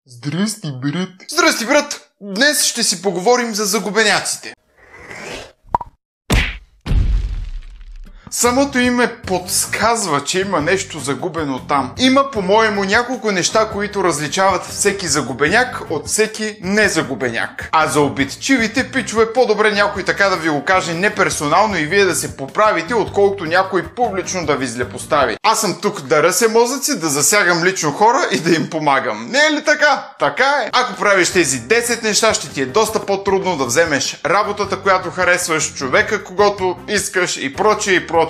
Здрасти, брат. Здрасти, брат! Днес ще си поговорим за загубеняците. Самото име подсказва, че има нещо загубено там. Има, по-моему, няколко неща, които различават всеки загубеняк от всеки незагубеняк. А за обидчивите пичове по-добре някой така да ви го каже неперсонално и вие да се поправите, отколкото някой публично да ви злепостави. Аз съм тук да ръся мозъци, да засягам лично хора и да им помагам. Не е ли така? Така е. Ако правиш тези 10 неща, ще ти е доста по-трудно да вземеш работата, която харесваш, човека, когото искаш и прочее и прочее.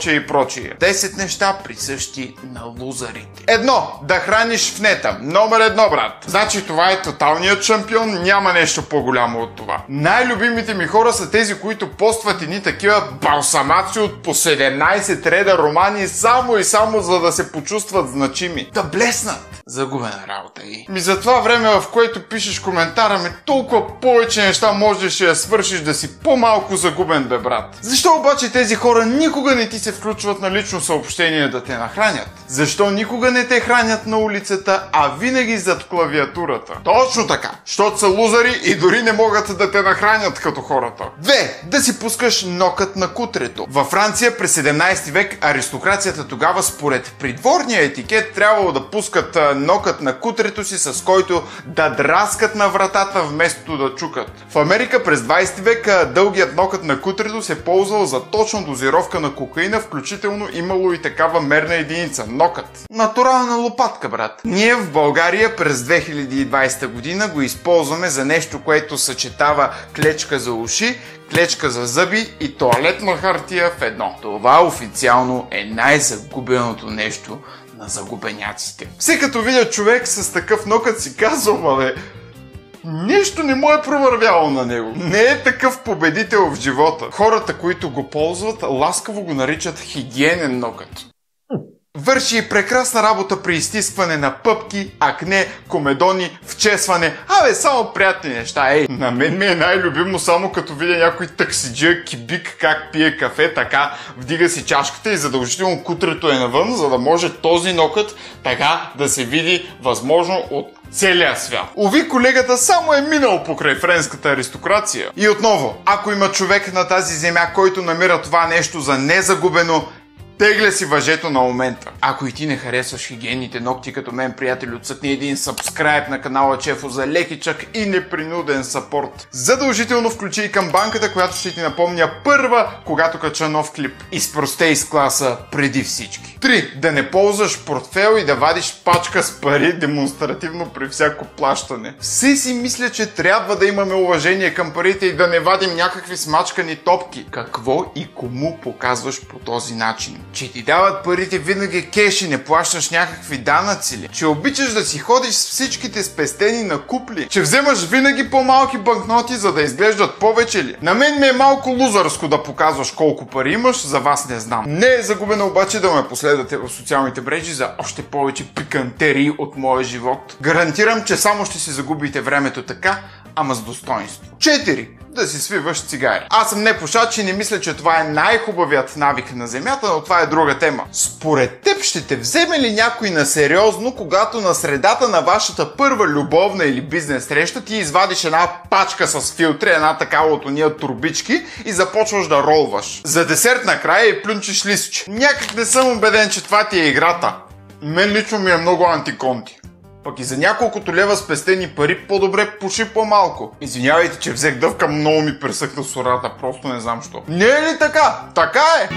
10 неща присъщи на лузарите. 1. Да храниш в нета. Номер 1, брат. Значи това е тоталният шампион, няма нещо по-голямо от това. Най-любимите ми хора са тези, които постват едни такива балсамаци от по 17 реда романи само и само за да се почувстват значими. Да блеснат. Загубена работа и. За това време, в което пишеш коментара ми, толкова повече неща можеш да свършиш да си по-малко загубен, бе, брат. Защо обаче тези хора никога не ти се включват на лично съобщение да те нахранят? Защо никога не те хранят на улицата, а винаги зад клавиатурата? Точно така, защото са лузари и дори не могат да те нахранят като хората. 2. Да си пускаш нокът на кутрето. Във Франция през 17 век аристокрацията тогава според придворния етикет трябвало да пускат нокът на кутрето си, с който да драскат на вратата вместо да чукат. В Америка през 20 век дългият нокът на кутрето се ползвал за точна дозировка на кокаина, включително имало и такава мерна единица – нокът. Натурална лопатка, брат. Ние в България през 2020 година го използваме за нещо, което съчетава клечка за уши, клечка за зъби и тоалетна хартия в едно. Това официално е най-загубеното нещо на загубеняците. Все като видя човек с такъв нокът си казвам, бе, нещо не му е провървяло на него. Не е такъв победител в живота. Хората, които го ползват, ласкаво го наричат хигиенен нокът. Върши и прекрасна работа при изтискване на пъпки, акне, комедони, вчесване. Само приятни неща, На мен ми е най-любимо само като видя някой таксиджия кибик как пие кафе, така вдига си чашката и задължително кутрето е навън, за да може този нокът така да се види възможно от целия свят. Уви, колегата само е минал покрай френската аристокрация. И отново, ако има човек на тази земя, който намира това нещо за незагубено, тегля си въжето на момента. Ако и ти не харесваш хигиенните ногти като мен, приятели, отсъкни един сабскрайб на канала Чефо за лекичък и непринуден съпорт. Задължително включи и камбанката, която ще ти напомня първа, когато кача нов клип. Изпростей с класа преди всички. 3. Да не ползваш портфел и да вадиш пачка с пари демонстративно при всяко плащане. Все си мисля, че трябва да имаме уважение към парите и да не вадим някакви смачкани топки. Какво и кому показваш по този начин? Че ти дават парите винаги кеш и не плащаш някакви данъци ли? Че обичаш да си ходиш с всичките спестени на купли? Че вземаш винаги по-малки банкноти, за да изглеждат повече ли? На мен ми е малко лузърско да показваш колко пари имаш, за вас не знам. Не е загубено обаче да ме последвате в социалните мрежи за още повече пикантерии от моя живот. Гарантирам, че само ще си загубите времето така, ама с достоинство. 4. Да си свиваш цигари. Аз съм непушач и не мисля, че това е най-хубавият навик на земята, но това е друга тема. Според теб ще те вземе ли някой на сериозно, когато на средата на вашата първа любовна или бизнес среща ти извадиш една пачка с филтри, една такава от уния турбички и започваш да ролваш? За десерт накрая и плюнчиш листче. Някак не съм убеден, че това ти е играта. Мен лично ми е много антиконти. Пък и за няколкото лева спестени пари по-добре пуши по-малко. Извинявайте, че взех дъвка, много ми пресъхна сурата, просто не знам що. Не е ли така? Така е!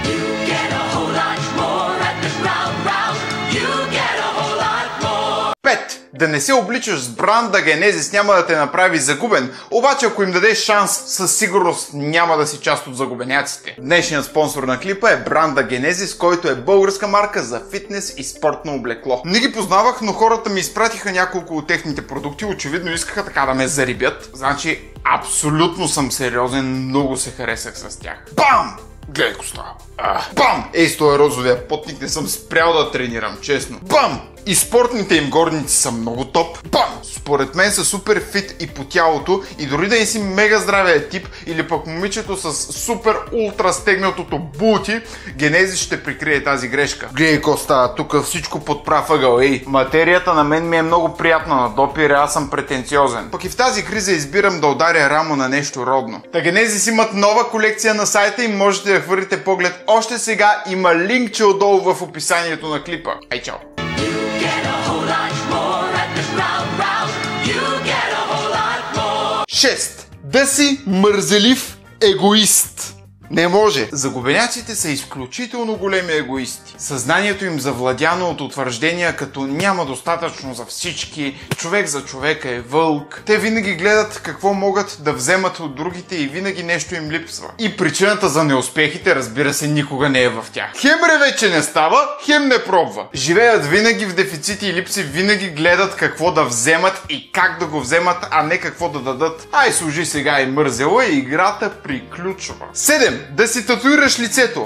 5. Да не се обличаш с бранда Генезис няма да те направи загубен, обаче ако им дадеш шанс, със сигурност няма да си част от загубеняците. Днешният спонсор на клипа е бранда Генезис, който е българска марка за фитнес и спортно облекло. Не ги познавах, но хората ми изпратиха няколко от техните продукти, очевидно искаха така да ме зарибят. Значи, абсолютно съм сериозен, много се харесах с тях. Бам! Гледай какво става. Бам! С този розовия потник не съм спрял да тренирам, честно. Бам! И спортните им горници са много топ. Бам! Според мен са супер фит и по тялото и дори да не си мега здравия тип или пък момичето с супер ултра стегнатото бути, Генезис ще прикрие тази грешка. Гледай какво става, тук всичко под прав ъгъл, ей. Материята на мен ми е много приятна на допир, аз съм претенциозен. Пък и в тази криза избирам да ударя рамо на нещо родно. Та Генезис имат нова колекция на сайта и можете да хвърлите поглед още сега, има линкче отдолу в описанието на клипа. Ай, чао! 6. Да си мързелив егоист. Не може. Загубеняците са изключително големи егоисти. Съзнанието им завладяно от утвърждения като няма достатъчно за всички, човек за човека е вълк. Те винаги гледат какво могат да вземат от другите и винаги нещо им липсва. И причината за неуспехите, разбира се, никога не е в тях. Хем реве, че не става, хем не пробва. Живеят винаги в дефицити и липси, винаги гледат какво да вземат и как да го вземат, а не какво да дадат. Ай, служи сега и мързела и играта приключва. 7. Да си татуираш лицето.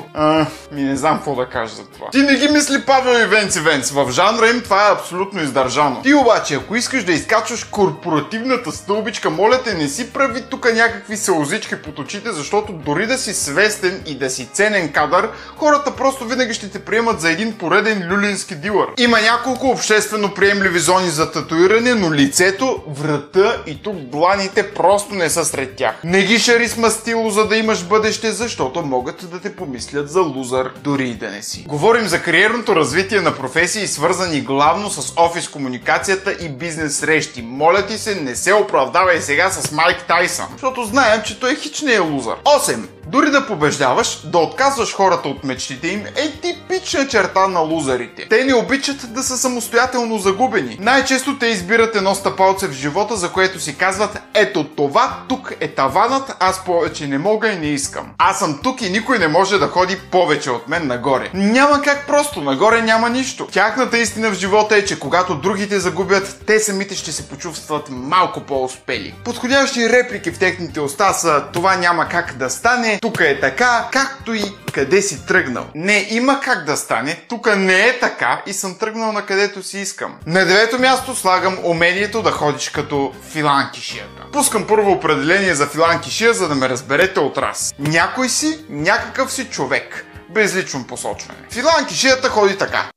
Не знам какво да кажа за това. Ти не ги мисли Павел и Венци. В жанра им това е абсолютно издържано. Ти обаче, ако искаш да изкачваш корпоративната стълбичка, моля те, не си прави тук някакви сълзички под очите, защото дори да си свестен и да си ценен кадър, хората просто винаги ще те приемат за един пореден люлински дилър. Има няколко обществено приемливи зони за татуиране, но лицето, врата и тук дланите просто не са сред тях. Не ги шари с мастило, за да имаш бъдеще, защото могат да те помислят за лузър, дори и да не си. Говорим за кариерното развитие на професии, свързани главно с офис комуникацията и бизнес срещи. Моля ти се, не се оправдавай сега с Майк Тайсън, защото знаем, че той хич не е лузър. 8. Дори да побеждаваш, да отказваш хората от мечтите им е типична черта на лузарите. Те не обичат да са самостоятелно загубени. Най-често те избират едно стъпалце в живота, за което си казват: ето това тук е таванът, аз повече не мога и не искам. Аз съм тук и никой не може да ходи повече от мен нагоре. Няма как просто, нагоре няма нищо. Тяхната истина в живота е, че когато другите загубят, те самите ще се почувстват малко по-успели. Подходящи реплики в техните уста са: това няма как да стане, тук е така, както и къде си тръгнал. Не, има как да стане, тук не е така и съм тръгнал на където си искам. На 9-то място слагам умението да ходиш като филанкишията. Пускам първо определение за филанкишия, за да ме разберете от раз. Някой си, някакъв си човек. Без лично посочване. Филанкишията ходи така.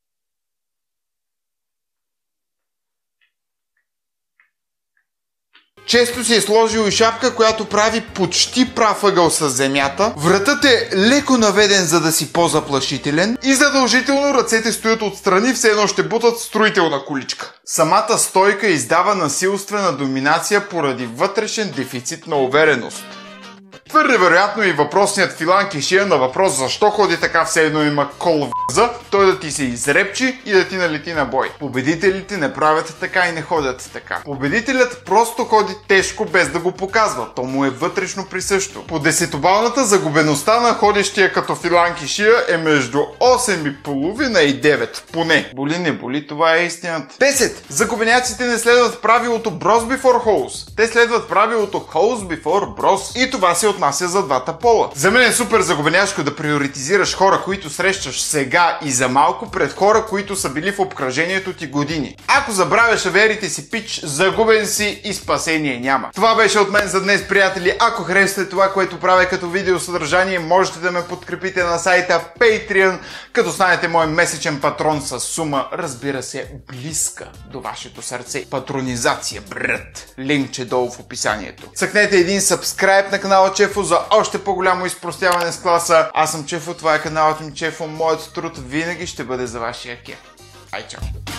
Често си е сложил и шапка, която прави почти прав ъгъл с земята. Вратът е леко наведен, за да си по-заплашителен. И задължително ръцете стоят отстрани, все едно ще бутат строителна количка. Самата стойка издава насилствена доминация поради вътрешен дефицит на увереност. Твърде вероятно и въпросният филанкишия на въпрос защо ходи така, все едно има кол в гъза, той да ти се изрепчи и да ти налети на бой. Победителите не правят така и не ходят така. Победителят просто ходи тежко, без да го показва. То му е вътрешно присъщо. По 10-балната загубеността на ходещия като филанкишия е между 8,5 и 9. Поне. Боли не боли, това е истината. 10. Загубеняците не следват правилото Bros before Hoes. Те следват правилото Hoes before Bros. И това се отнася за двата пола. За мен е супер загубеняшко да приоритизираш хора, които срещаш сега и за малко, пред хора, които са били в обкръжението ти години. Ако забравяш аверите си, пич, загубен си и спасение няма. Това беше от мен за днес, приятели. Ако харесате това, което правя като видеосъдържание, можете да ме подкрепите на сайта Patreon, като станете мой месечен патрон с сума, разбира се, близка до вашето сърце. Патронизация, брат. Линкче долу в описанието. Цъкнете един subscribe на канала Чефо за още по-голямо изпростяване с класа. Аз съм Чефо, това е каналът ми Чефо. Моят труд винаги ще бъде за вашия кеф. Ай, чао!